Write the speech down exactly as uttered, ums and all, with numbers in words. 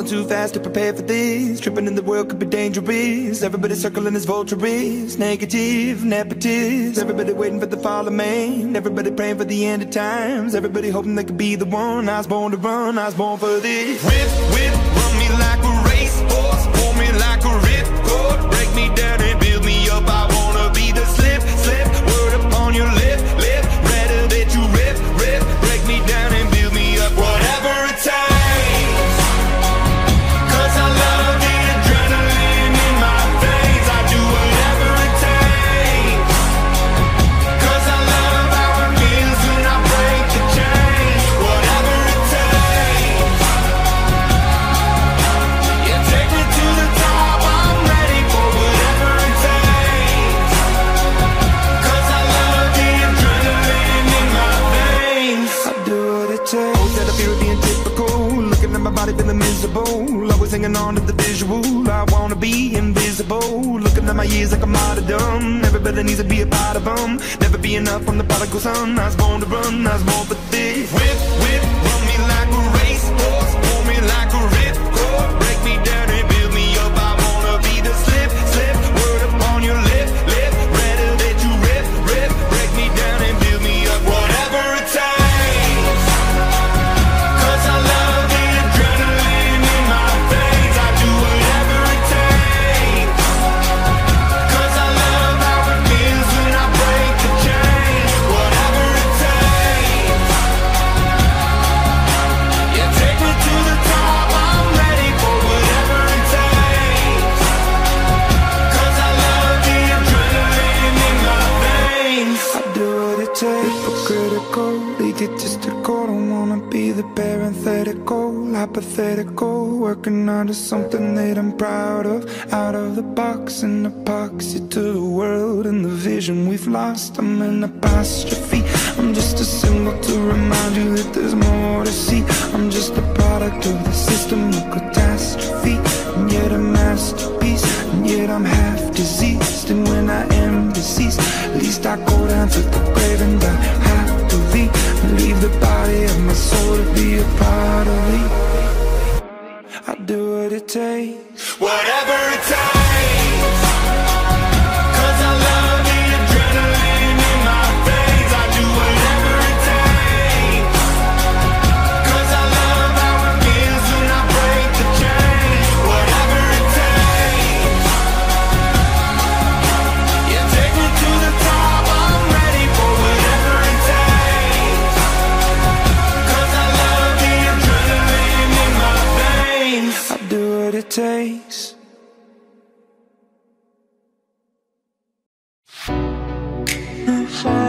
too fast to prepare for this. Tripping in the world could be dangerous. Everybody circling as vulturous. Negative, nepotist. Everybody waiting for the fall of man. Everybody praying for the end of times. Everybody hoping they could be the one. I was born to run, I was born for this. Whip, whip, run me like a racehorse. Pull me like a ripcord. Break me down and build me up. I wanna be the slip, slip. Word upon your lip, lip. Rather that you rip, rip. Break me down and build me up. Whatever it takes. Cause I love the adrenaline in my veins. I do whatever it takes. Cause I love how it feels when I break the chains. Whatever it takes. Yeah, take me to the top. I'm ready for whatever it takes. Cause I love the adrenaline in my veins. I do what it takes. Oh, that I feel being typical. Looking at my body feeling miserable. Always hanging on to the visual. I wanna be invisible. Looking at my years like a martyrdom. Everybody needs to be a part of them. Never be enough from the prodigal son. I was born to run, I was born for this. Whip, whip, run me like a racehorse. Pull me like a ripcord. Break me down and build me up. I wanna be the slip, slip. Word upon your lip, lip. Rather that you rip, rip. Break me down and build me up. Whatever it takes. Cause I love the adrenaline in my veins. I do whatever it takes. Cause I love how it feels when I break the chains. Whatever it takes. Yeah, take me to the top. I'm ready for whatever it takes. Cause I love the adrenaline in my veins. I do what it takes. Hypocritical, egotistical. Don't wanna be the parenthetical, hypothetical. Working out of something that I'm proud of. Out of the box, an epoxy to the world and the vision we've lost. I'm an apostrophe. I'm just a symbol to remind you that there's more to see. I'm just a product of the system of catastrophe, and yet a masterpiece. And yet I'm half diseased, and when I am deceased, at least I go down to the grave and die happily, and leave the body of my soul to be a part of me. I do what it takes. Whatever it takes. Cause I love the adrenaline in my veins. I do whatever it takes. Cause I love how it feels when I break the chains. Whatever it takes. Yeah, take me to the top. I'm ready for whatever it takes. Cause I love the adrenaline in my veins. I do what it takes. If I